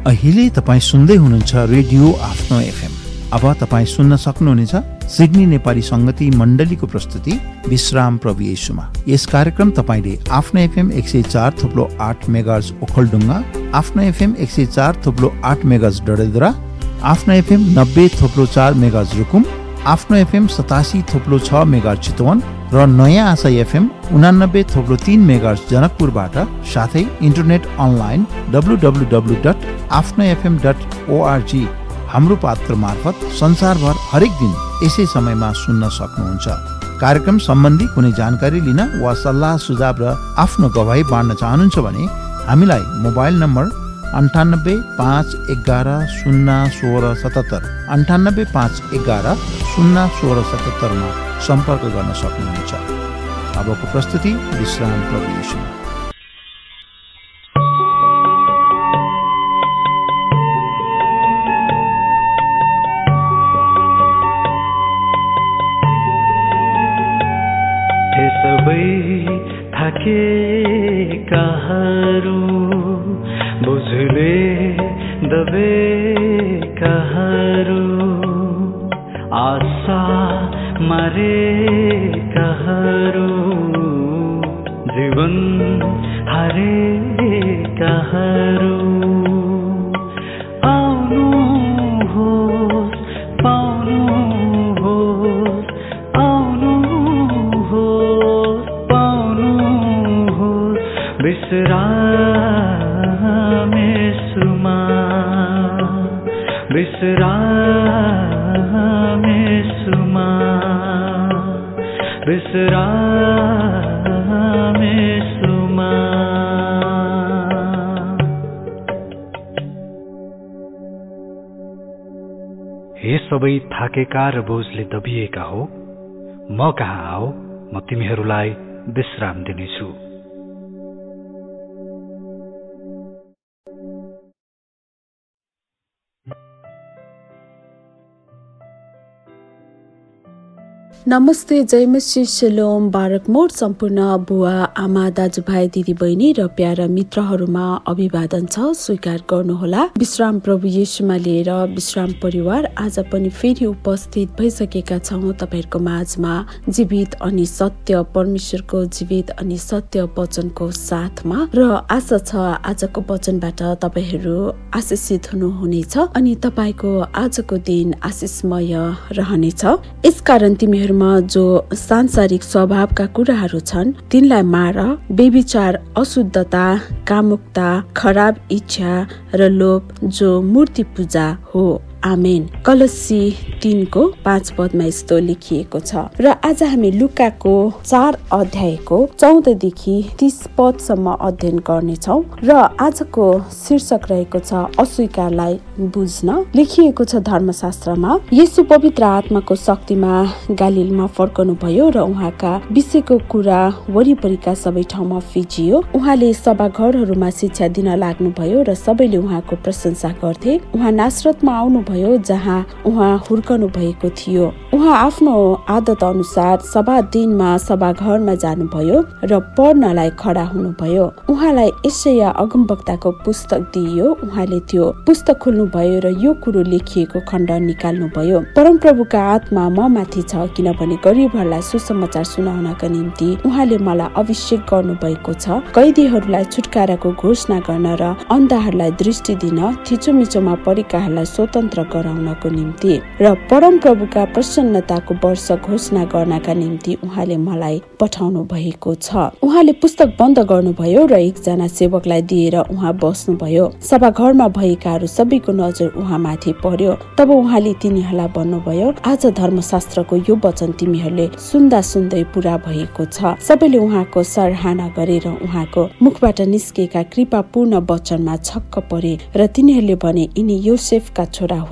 अहिले तपाईँ सुन्दै हुनुहुन्छ रेडियो आफ्नो एफएम। अब तपाईँ सुन्न सक्नुहुनेछ सिडनी नेपाली संगति मण्डलीको प्रस्तुति विश्राम प्रभु येशूमा। यस कार्यक्रम तपाईले आफ्नो एफएम 104.8 मेगाहर्ज ओखलढुङ्गा, आफ्नो एफएम 104.8 मेगाहर्ज डडेलधुरा, आफ्नो एफएम 90.4 मेगाहर्ज रुकुम, आफ्नो एफएम 87.6 मेगाहर्ज चितवन र नयाँ आशा एफएम 89.3 मेगाहर्ज जनकपुरबाट, साथै इन्टरनेट अनलाइन www.afnofm.org हाम्रो पात्र मार्फत संसारभर हरेक दिन यसै समयमा सुन्न सक्नुहुन्छ। कार्यक्रम सम्बन्धी कुनै जानकारी लिन वा सल्लाह सुझाव र आफ्नो गवाही बाँड्न चाहनुहुन्छ भने हामीलाई मोबाइल नम्बर 98 511 016 77 98 511 016 77 मा सम्पर्क गर्न सक्नुहुन्छ। अबको प्रस्तुति विश्राम प्रभु येशूमा। थाकेकाहरू बुझले दबेकाहरू आशा मरेकाहरू जीवन हारेकाहरू आउनुहोस् पाउनुहोस् आउनुहोस् पाउनुहोस् विश्राम येशूमा विश्राम येशूमा विश्राम येशूमा। हे सबै थाकेका र बोझले दबिएका हो, म कहाँ आओ, म तिमीहरूलाई विश्राम दिनेछु। नमस्ते, जय मसीह, शलोम, बारक मोड सम्पूर्ण बुवा आमा दाजुभाइ दिदी बहिनी र प्यारा मित्रहरूमा अभिवादन छ, स्वीकार गर्नुहोला। विश्राम प्रभु येशूमा लिएर विश्राम परिवार आज पनि फेरि उपस्थित भइसकेका छौँ तपाईहरुको माझमा जीवित अनि सत्य परमेश्वरको जीवित अनि सत्य वचनको साथमा। र आशा छ आजको वचनबाट तपाईहरु आशीषित हुनुहुनेछ अनि तपाईको आजको दिन आशीषमय रहनेछ। यसकारण तिमीहरु जो सांसारिक स्वभावका कुराहरू छन् तिनलाई मार। बेविचार, अशुद्धता, कामुकता, खराब इच्छा र लोभ जो मूर्ति पूजा हो। आमेन। कलस्सी 3:5 पदमा यस्तो लेखिएको छ। र आज हामी लुकाको 4 अध्यायको 14 देखि 30 पदसम्म अध्ययन गर्नेछौँ। र आजको शीर्षक रहेको छ अस्वीकारलाई बुझ्न। लेखिएको छ धर्मशास्त्रमा, येशू पवित्र आत्माको शक्तिमा गालिलमा फर्कनु भयो र उहाँका विषयको कुरा वरिपरिका सबै ठाउँमा फिजियो। उहाँले सभाघरहरूमा शिक्षा दिन लाग्नुभयो र सबैले उहाँको प्रशंसा गर्थे। उहाँ नासरतमा आउनु जहाँ उहाँ हुर्कनु भएको थियो। उहाँ आफ्नो आदत अनुसार सभा दिनमा सभाघरमा जानुभयो र पढ्नलाई खडा हुनुभयो। उहाँलाई यशाया अगमवक्ताको पुस्तक दिइयो। उहाँले त्यो पुस्तक खोल्नुभयो र यो कुरो लेखिएको खण्ड निकाल्नुभयो। परमप्रभुका आत्मा म माथि छ, किनभने गरिबहरूलाई सुसमाचार सुनाउनका निम्ति उहाँले मलाई अभिषेक गर्नु भएको छ। कैदीहरूलाई छुटकाराको घोषणा गर्न र अन्धाहरूलाई दृष्टि दिन, थिचोमिचोमा परेकाहरूलाई स्वतन्त्र गराउनको निम्ति र परमप्रभुका प्रसन्नताको वर्ष घोषणा गर्नका निम्ति उहाँले मलाई पठाउनु भएको छ। उहाँले पुस्तक बन्द गर्नुभयो र एकजना सेवकलाई दिएर उहाँ बस्नुभयो। सभाघरमा भएकाहरू सबैको नजर उहाँमाथि पर्यो। तब उहाँले तिनीहरूलाई भन्नुभयो, आज धर्मशास्त्रको यो वचन तिमीहरूले सुन्दा सुन्दै पूरा भएको छ। सबैले उहाँको सराहना गरेर उहाँको मुखबाट निस्केका कृपापूर्ण वचनमा छक्क परे र तिनीहरूले भने, यिनी योसेफका छोरा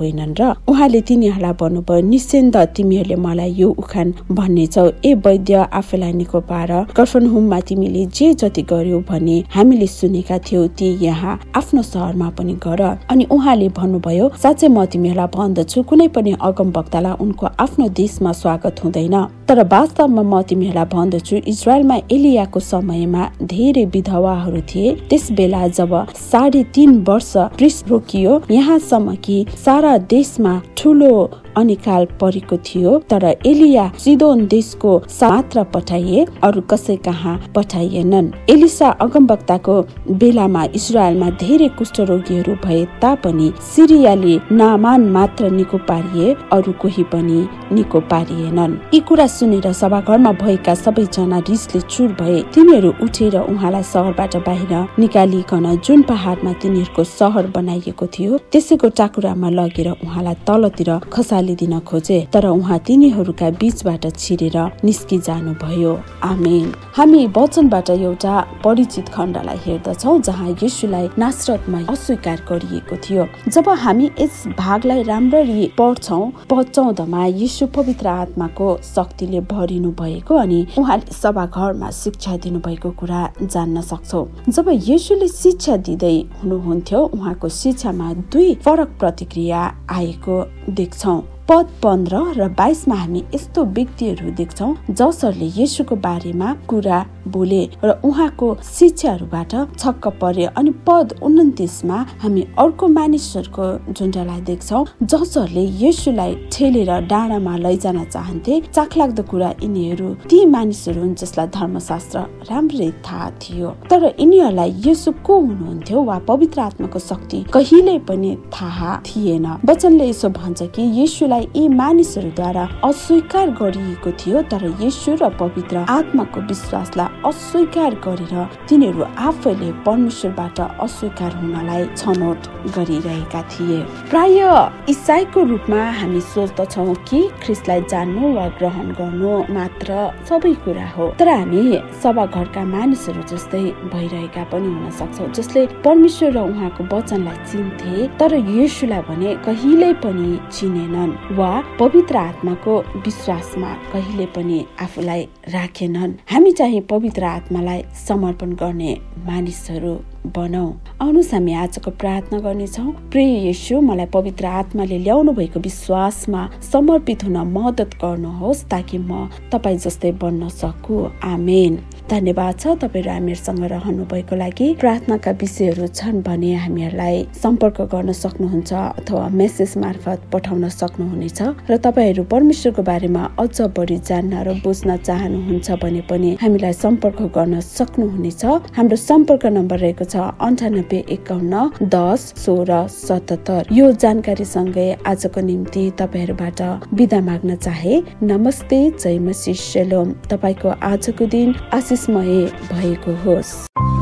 होइनन् र उहाँले तिनीहरूलाई भन्नुभयो, निश्चिन्त तिमीहरूले मलाई यो उखान भन्नेछौ, ए वैद्य, आफैलाई निको पार, कफरनहुममा तिमीले जे जति गर्यौ भने हामीले सुनेका थियौ ती यहाँ आफ्नो शहरमा पनि गर। अनि उहाँले भन्नुभयो, साँच्चै म तिमीहरूलाई भन्दछु, कुनै पनि अगमवक्तालाई उनको आफ्नो देशमा स्वागत हुँदैन। तर वास्तवमा म तिमीहरूलाई भन्दछु, इजरायलमा एलियाको समयमा धेरै विधवाहरू थिए। त्यस बेला जब 3.5 वर्ष वृष्टि रोकियो, यहाँसम्म कि सारा देशमा ठुलो अनिकाल परेको थियो, तर एलिया सिदोन देशको मात्र पठाइए, अरू कसै कहाँ पठाइएनन्। एलिसा अगमवक्ताको बेलामा इजरायलमा धेरै कुष्ठरोगीहरू भए तापनि सिरियाले नामान मात्र निको पारिए, अरू कोही पनि निको पारिएनन्। यी कुरा सुनेर सभाघरमा भएका सबैजना रिसले चुर भए। तिनीहरू उठेर उहाँलाई सहरबाट बाहिर निकालिकन जुन पहाडमा तिनीहरूको सहर बनाइएको थियो त्यसैको टाकुरामा लगेर उहाँलाई तलतिर खसालिदिन खोजे, तर उहाँ तिनीहरूका बीचबाट छिरेर निस्किजानु भयो। आमेन। हामी वचनबाट एउटा परिचित खण्डलाई हेर्दछौँ जहाँ येशूलाई नासरतमा अस्वीकार गरिएको थियो। जब हामी यस भागलाई राम्ररी पढ्छौँ, पद 14मा येशू पवित्र आत्माको शक्तिले भरिनु भएको अनि उहाँले सभाघरमा शिक्षा दिनु भएको कुरा जान्न सक्छौँ। जब येशूले शिक्षा दिँदै हुनुहुन्थ्यो, उहाँको शिक्षामा 2 फरक प्रतिक्रिया आएको देख्छौँ। पद 15 र 22 मा हामी यस्तो व्यक्तिहरू देख्छौँ जसहरूले येशूको बारेमा कुरा बोले र उहाँको शिक्षाहरूबाट छक्क परे। अनि पद 29 मा हामी अर्को मानिसहरूको झुन्डलाई देख्छौँ जसहरूले येशूलाई ठेलेर डाँडामा लैजान चाहन्थे। चाखलाग्दो कुरा, यिनीहरू ती मानिसहरू हुन् जसलाई धर्मशास्त्र राम्ररी थाहा थियो, तर यिनीहरूलाई येशू को हुनुहुन्थ्यो वा पवित्र आत्माको शक्ति कहिल्यै पनि थाहा थिएन। वचनले यसो भन्छ कि येशूलाई यी मानिसहरूद्वारा अस्वीकार गरिएको थियो, तर येशू र पवित्र आत्माको विश्वासलाई अस्वीकार गरेर तिनीहरू आफैले परमेश्वरबाट अस्वीकार हुनलाई छनौट गरिरहेका थिए। प्राय ईसाईको रूपमा हामी सोच्दछौँ कि ख्रिस्टलाई जान्नु वा ग्रहण गर्नु मात्र सबै कुरा हो, तर हामी सभाघरका मानिसहरू जस्तै भइरहेका पनि हुन सक्छौँ जसले परमेश्वर र उहाँको वचनलाई चिन्थे तर येशूलाई भने कहिल्यै पनि चिनेनन् वा पवित्र आत्माको विश्वासमा कहिले पनि आफूलाई राखेनन्। हामी चाहिँ पवित्र आत्मालाई समर्पण गर्ने मानिसहरू बनाऊ। आउनुहोस् हामी आजको प्रार्थना गर्नेछौँ। प्रिय येशू, मलाई पवित्र आत्माले ल्याउनु भएको विश्वासमा समर्पित हुन मद्दत गर्नुहोस् ताकि म तपाईँ जस्तै बन्न सकु। आमेन। धन्यवाद छ तपाईँहरू हामीहरूसँग रहनु भएको लागि। प्रार्थनाका विषयहरू छन् भने हामीहरूलाई सम्पर्क गर्न सक्नुहुन्छ अथवा मेसेज मार्फत पठाउन सक्नुहुनेछ र तपाईँहरू परमेश्वरको बारेमा अझ बढी जान्न र बुझ्न चाहनुहुन्छ भने पनि हामीलाई सम्पर्क गर्न सक्नुहुनेछ। हाम्रो सम्पर्क नम्बर रहेको छ 98 51 10 16 77। यो जानकारी सँगै आजको निम्ति तपाईँहरूबाट बिदा माग्न चाहे। नमस्ते, जय मसीह, शलोम। तपाईँको आजको दिन आशिषमय भएको होस्।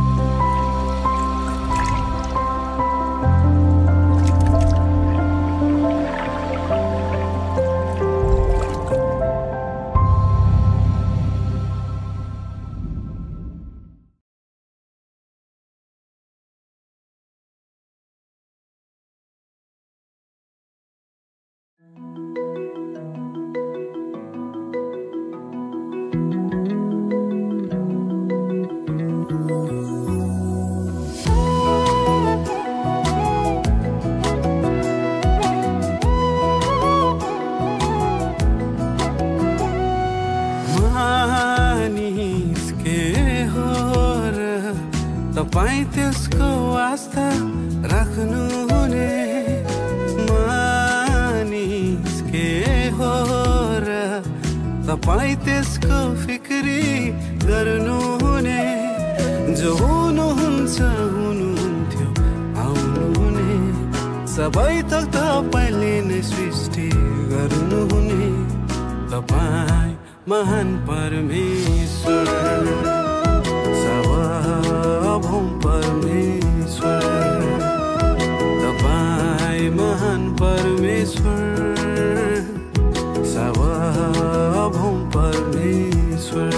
तपाईं त्यसको आस्था राख्नु हुने मानिस के हो र तपाईं त्यसको फिक्री गर्नु हुने जो हुनुहुन्छ हुनुहुन्थ्यो आउनु हुने सबै थोक तपाईँले नै सृष्टि गर्नु हुने तपाईं महान परमेश्वर परमेश्वर तपाईं महान परमेश्वर सार्वभौम परमेश्वर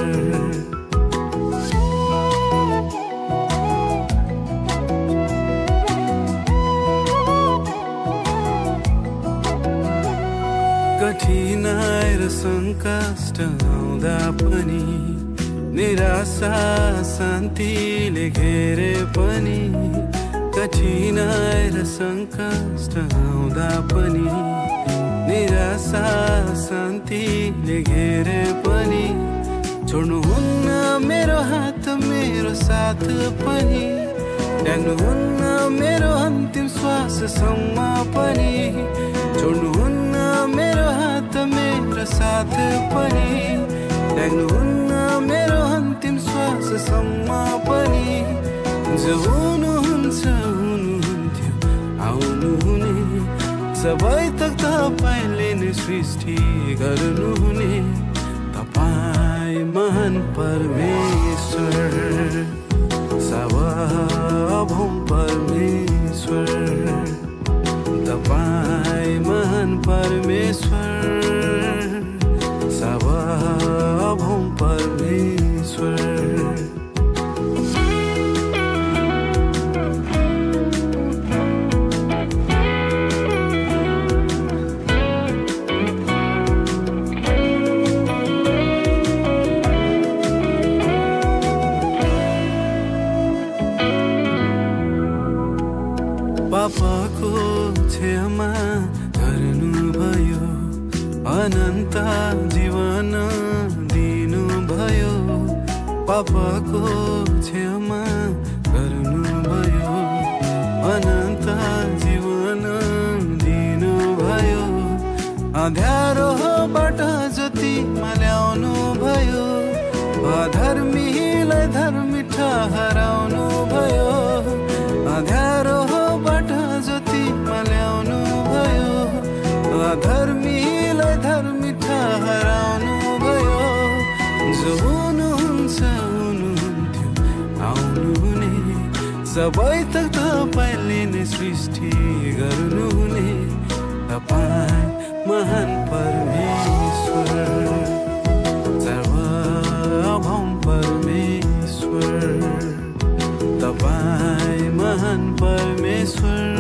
र सङ्कष्ट आउँदा पनि, निराशा शान्तिले घेरे पनि, कठिनाइ र सङ्कष्ट आउँदा पनि, निराशा शान्तिले घेरे पनि, छोड्नुहुन्न मेरो हात मेरो साथ पनि, त्याग्नुहुन्न मेरो अन्तिम श्वाससम्म पनि, छोड्नुहुन्न मेरो हात मेरो साथ पनि, त्याग्नुहुन्न मेरो अन्तिम श्वाससम्म पनि, जो हुनुहुन्छ हुनुहुन्थ्यो आउनुहुने, सबै तक तपाईँले नै सृष्टि गर्नुहुने, तपाईँ महान परमेश्वर, सार्वभौम परमेश्वर, तपाईँ महान परमेश्वर, सार्वभौम परमेश्वर। पापको क्षमा गर्नुभयो, अनन्त जीवन दिनुभयो, पापको क्षमा गर्नुभयो, अनन्त जीवन दिनुभयो, अँध्यारोबाट ज्योतिमा ल्याउनु भयो, अधर्मीलाई धर्मी ठहराउनु भयो, अँध्यारोबाट ज्योतिमा ल्याउनु भयो, अधर्मीलाई धर्मी ठहराउनु भयो, जो हुनुहुन्छ हुनुहुन्थ्यो आउनुहुने, सबै तक तपाईँले नै सृष्टि गर्नुहुने, तपाईँ महान परमेश्वर, सार्वभौम परमेश्वर, तपाईँ महान परमेश्वर,